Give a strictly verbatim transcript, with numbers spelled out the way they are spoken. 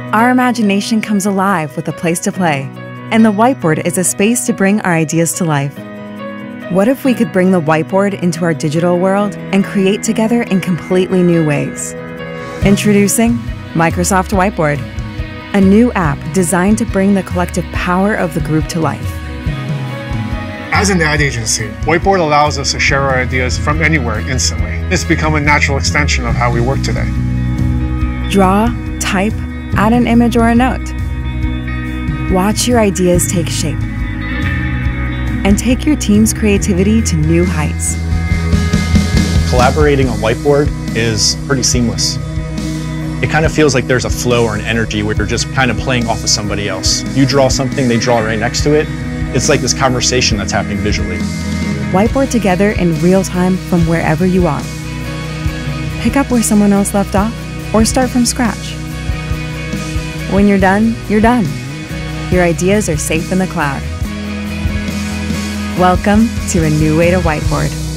Our imagination comes alive with a place to play, and the whiteboard is a space to bring our ideas to life. What if we could bring the whiteboard into our digital world and create together in completely new ways? Introducing Microsoft Whiteboard, a new app designed to bring the collective power of the group to life. As an ad agency, Whiteboard allows us to share our ideas from anywhere instantly. It's become a natural extension of how we work today. Draw, type, add an image or a note. Watch your ideas take shape. And take your team's creativity to new heights. Collaborating on Whiteboard is pretty seamless. It kind of feels like there's a flow or an energy where you're just kind of playing off of somebody else. You draw something, they draw right next to it. It's like this conversation that's happening visually. Whiteboard together in real time from wherever you are. Pick up where someone else left off or start from scratch. When you're done, you're done. Your ideas are safe in the cloud. Welcome to a new way to whiteboard.